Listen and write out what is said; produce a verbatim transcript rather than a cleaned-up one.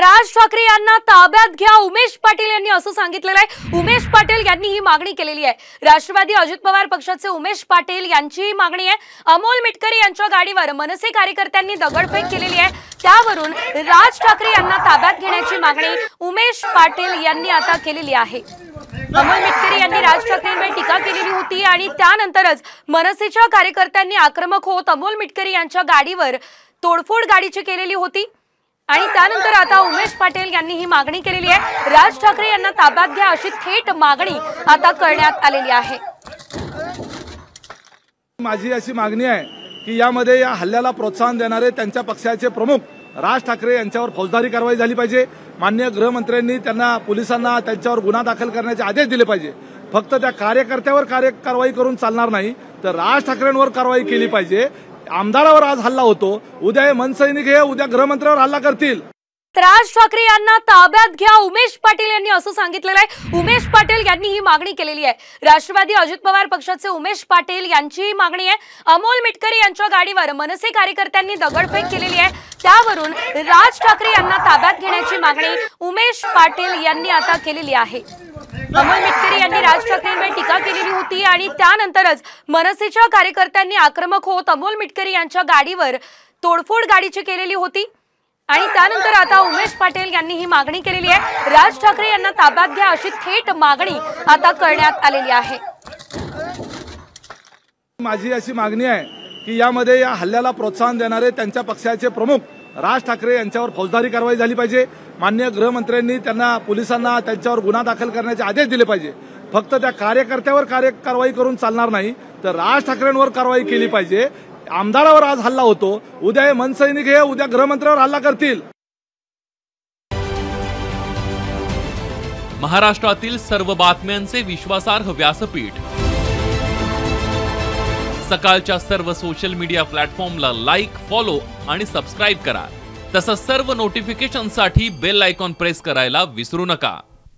राज ठाकरे यांना ताब्यात घ्या उमेश पाटील यांनी असं सांगितलेलं आहे। उमेश पाटील यांनी ही मागणी केलेली आहे। राष्ट्रवादी अजित पवार पक्षाचे उमेश पाटील यांची मागणी आहे। अमोल मिटकरी यांच्या गाडीवर मनसे कार्यकर्त्यांनी दगडफेक केलेली आहे, त्यावरून राज ठाकरे यांना ताब्यात घेण्याची मागणी उमेश पाटील यांनी आता केलेली आहे। अमोल मिटकरी यांनी राज ठाकरेंवर टीका केलेली होती आणि त्यानंतरच मनसेच्या कार्यकर्त्यांनी आक्रमक होत अमोल मिटकरी यांच्या गाडीवर तोडफोड गाडीची केलेली होती आणि त्यानंतर आता उमेश पाटील यांनी ही मागणी केलेली आहे। राज ठाकरे यांना ताब्यात घ्या अशी थेट मागणी आता करण्यात आलेली आहे। माझी अशी मागणी आहे की यामध्ये या हल्ल्याला प्रोत्साहन देणारे त्यांच्या पक्षाचे प्रमुख राज ठाकरे यांच्यावर फौजदारी कारवाई झाली पाहिजे। माननीय गृहमंत्र्यांनी त्यांना पोलिसांना त्यांच्यावर गुन्हा दाखल करण्याचे आदेश दिले पाहिजे। फक्त त्या कार्यकर्त्यावर कार्य कारवाई करून चालणार नाही, तर राज ठाकरेंवर कारवाई केली पाहिजे। आमदारावर आज हल्ला होतो, उद्या हे मनसैनिक हे उद्या गृहमंत्र्यावर हल्ला करतील। राज ठाकरे यांना ताब्यात घ्या उमेश पाटील यांनी असं सांगितलेलं आहे। उमेश पाटील यांनी ही मागणी केलेली आहे। राष्ट्रवादी अजित पवार पक्षाचे उमेश पाटील यांची मागणी आहे। अमोल मिटकरी यांच्या गाडीवर मनसे कार्यकर्त्यांनी दगडफेक केलेली आहे, त्यावरून राज ठाकरे यांना ताब्यात घेण्याची मागणी उमेश पाटील यांनी आता केलेली आहे। अमोल मिटकरी यांनी राज ठाकरेंवर टीका केलेली होती आणि त्यानंतरच मनसेच्या कार्यकर्त्यांनी आक्रमक होत अमोल मिटकरी यांच्या गाडीवर तोडफोड गाडीची केलेली होती आणि त्यानंतर आता उमेश पाटील यांनी ही मागणी केलेली आहे। राज ठाकरे यांना ताब्यात घ्या अशी थेट मागणी आता करण्यात आलेली आहे। माझी अशी मागणी आहे की यामध्ये या हल्ल्याला प्रोत्साहन देणारे त्यांच्या पक्षाचे प्रमुख राज ठाकरे यांच्यावर फौजदारी कारवाई झाली पाहिजे। माननीय गृहमंत्र्यांनी त्यांना पोलिसांना त्यांच्यावर गुन्हा दाखल करण्याचे आदेश दिले पाहिजे। फक्त त्या कार्यकर्त्यावर कार्य कारवाई करून चालणार नाही, तर राज ठाकरेंवर कारवाई केली पाहिजे। आमदारावर आज हल्ला होतो, उद्या हे मनसैनिक हे उद्या गृहमंत्र्यावर हल्ला करतील। महाराष्ट्रातील सर्व बातम्यांचे विश्वासार्ह व्यासपीठ सकाळच्या सर्व सोशल मीडिया प्लॅटफॉर्मला लाईक, फॉलो आणि सबस्क्राईब करा। तसंच सर्व नोटिफिकेशनसाठी बेल आयकॉन प्रेस करायला विसरू नका।